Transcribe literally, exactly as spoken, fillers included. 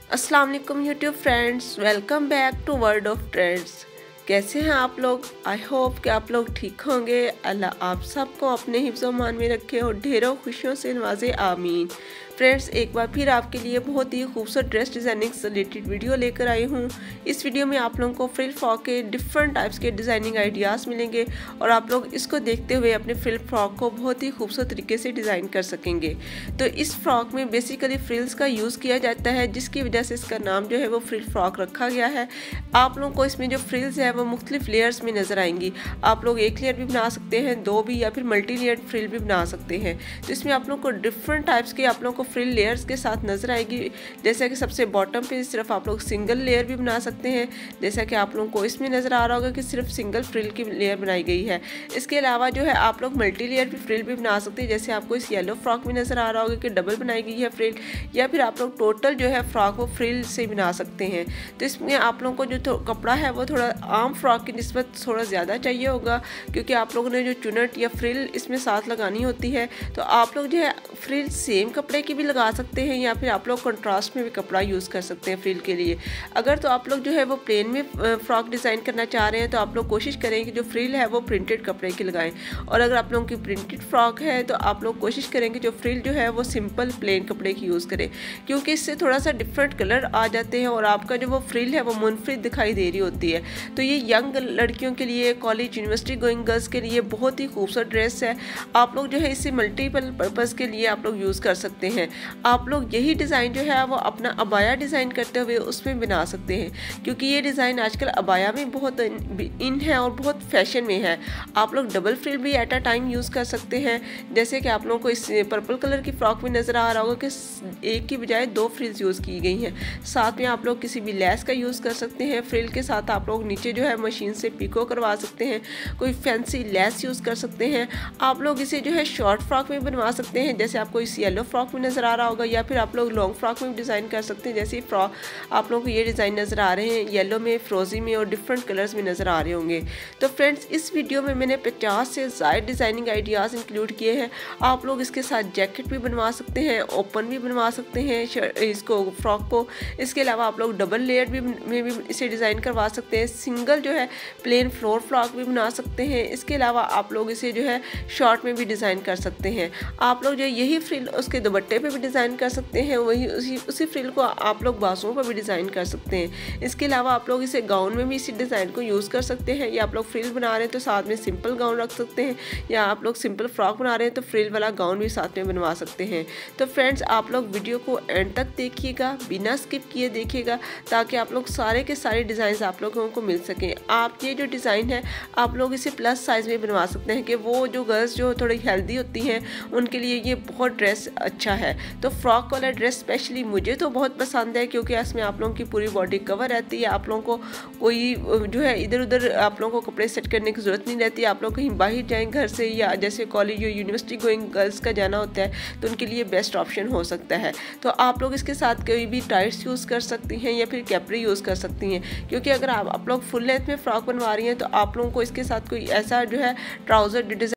अस्सलाम वालेकुम YouTube friends, welcome back to world of trends. कैसे हैं आप लोग? आई होप कि आप लोग ठीक होंगे। अल्लाह आप सबको अपने हिफ्ज़-ओ-मान में रखे और ढेरों खुशियों से नवाजे, आमीन। फ्रेंड्स, एक बार फिर आपके लिए बहुत ही खूबसूरत ड्रेस डिज़ाइनिंग से रिलेटेड वीडियो लेकर आई हूँ। इस वीडियो में आप लोगों को फ्रिल फ्रॉक के डिफरेंट टाइप्स के डिज़ाइनिंग आइडियाज़ मिलेंगे और आप लोग इसको देखते हुए अपने फ्रिल फ्रॉक को बहुत ही खूबसूरत तरीके से डिज़ाइन कर सकेंगे। तो इस फ्रॉक में बेसिकली फ्रिल्स का यूज़ किया जाता है, जिसकी वजह से इसका नाम जो है वो फ्रिल फ्रॉक रखा गया है। आप लोगों को इसमें जो फ्रिल्स है वो मुख्तलिफ लेयर्स में नज़र आएंगी। आप लोग एक लेयर भी बना सकते हैं, दो भी, या फिर मल्टी लेयर फ्रिल भी बना सकते हैं। तो इसमें आप लोग को डिफरेंट टाइप्स के आप लोग को फ्रिल लेयर्स के साथ नज़र आएगी। जैसा कि सबसे बॉटम पे सिर्फ आप लोग सिंगल लेयर भी बना सकते हैं, जैसा कि आप लोगों को इसमें नज़र आ रहा होगा कि सिर्फ सिंगल फ्रिल की लेयर बनाई गई है। इसके अलावा जो है आप लोग मल्टी लेयर भी फ्रिल भी बना सकते हैं, जैसे आपको इस येलो फ्रॉक में नज़र आ रहा होगा कि डबल बनाई गई है फ्रिल, या फिर आप लोग टोटल जो है फ्रॉक वो फ्रिल से बना सकते हैं। तो इसमें आप लोगों को जो कपड़ा है वो थोड़ा आम फ्रॉक की निस्बत थोड़ा ज़्यादा चाहिए होगा, क्योंकि आप लोगों ने जो चुनट या फ्रिल इसमें साथ लगानी होती है। तो आप लोग जो है फ्रिल सेम कपड़े की भी लगा सकते हैं, या फिर आप लोग कंट्रास्ट में भी कपड़ा यूज़ कर सकते हैं फ्रिल के लिए। अगर तो आप लोग जो है वो प्लेन में फ्रॉक डिज़ाइन करना चाह रहे हैं तो आप लोग कोशिश करें कि जो फ्रिल है वो प्रिंटेड कपड़े की लगाएं, और अगर आप लोगों की प्रिंटेड फ्रॉक है तो आप लोग कोशिश करें कि जो फ्रिल जो है वो सिंपल प्लेन कपड़े की यूज़ करें, क्योंकि इससे थोड़ा सा डिफरेंट कलर आ जाते हैं और आपका जो वो फ्रिल है वो मुनफरिद दिखाई दे रही होती है। तो ये यंग लड़कियों के लिए, कॉलेज यूनिवर्सिटी गोइंग गर्ल्स के लिए बहुत ही खूबसूरत ड्रेस है। आप लोग जो है इसे मल्टीपल पर्पज़ के लिए आप लोग यूज़ कर सकते हैं। आप लोग यही डिज़ाइन जो है वो अपना अबाया डिज़ाइन करते हुए उसमें बना सकते हैं, क्योंकि ये डिज़ाइन आजकल अबाया में बहुत इन है और बहुत फैशन में है। आप लोग डबल फ्रिल भी एट अ टाइम यूज़ कर सकते हैं, जैसे कि आप लोगों को इस पर्पल कलर की फ्रॉक में नज़र आ रहा होगा कि एक की बजाय दो फ्रिल्स यूज़ की गई हैं। साथ में आप लोग किसी भी लेस का यूज़ कर सकते हैं। फ्रिल के साथ आप लोग नीचे जो है मशीन से पिको करवा सकते हैं, कोई फैंसी लेस यूज़ कर सकते हैं। आप लोग इसे जो है शॉर्ट फ्रॉक में बनवा सकते हैं, जैसे आपको इस येलो फ्रॉक में नज़र आ रहा होगा, या फिर आप लोग लॉन्ग फ्रॉक में डिज़ाइन कर सकते हैं। जैसे फ्रॉक आप लोगों को ये डिज़ाइन नज़र आ रहे हैं, येलो में, फ्रोजी में और डिफरेंट कलर्स में नज़र आ रहे होंगे। तो फ्रेंड्स, इस वीडियो में मैंने पचास से ज़्यादा डिज़ाइनिंग आइडियाज़ इंक्लूड किए हैं। आप लोग इसके साथ जैकेट भी बनवा सकते हैं, ओपन भी बनवा सकते हैं इसको फ्रॉक को। इसके अलावा आप लोग डबल लेयर भी में भी इसे डिज़ाइन करवा सकते हैं, सिंगल जो है प्लेन फ्लोर फ्रॉक भी बना सकते हैं। इसके अलावा आप लोग इसे जो है शॉर्ट में भी डिज़ाइन कर सकते हैं। आप लोग जो यही फ्रिल उसके दुपट्टे पे भी डिज़ाइन कर सकते हैं, वही उसी उसी फ्रिल को आप लोग बाजुओं पर भी डिज़ाइन कर सकते हैं। इसके अलावा आप लोग इसे गाउन में भी इसी डिज़ाइन को यूज़ कर सकते हैं, या आप लोग फ्रिल बना रहे हैं तो साथ में सिंपल गाउन रख सकते हैं, या आप लोग सिंपल फ्रॉक बना रहे हैं तो फ्रिल वाला गाउन भी साथ में बनवा सकते हैं। तो फ्रेंड्स, आप लोग वीडियो को एंड तक देखिएगा, बिना स्किप किए देखिएगा, ताकि आप लोग सारे के सारे डिज़ाइन आप लोगों को मिल सकें। आप ये जो डिज़ाइन है आप लोग इसे प्लस साइज़ में बनवा सकते हैं, कि वो जो गर्ल्स जो थोड़ी हेल्दी होती हैं उनके लिए ये बहुत ड्रेस अच्छा है। तो फ्रॉक वाला ड्रेस स्पेशली मुझे तो बहुत पसंद है, क्योंकि इसमें आप लोगों की पूरी बॉडी कवर रहती है। आप लोगों को कोई जो है इधर उधर आप लोगों को कपड़े सेट करने की ज़रूरत नहीं रहती। आप लोग कहीं बाहर जाएँ घर से, या जैसे कॉलेज या यूनिवर्सिटी गोइंग गर्ल्स का जाना होता है, तो उनके लिए बेस्ट ऑप्शन हो सकता है। तो आप लोग इसके साथ कोई भी टाइट्स यूज़ कर सकती हैं, या फिर कैपरी यूज़ कर सकती हैं, क्योंकि अगर आप आप लोग फुल लेंथ में फ्रॉक बनवा रही हैं तो आप लोगों को इसके साथ कोई ऐसा जो है ट्राउज़र डिज़ाइन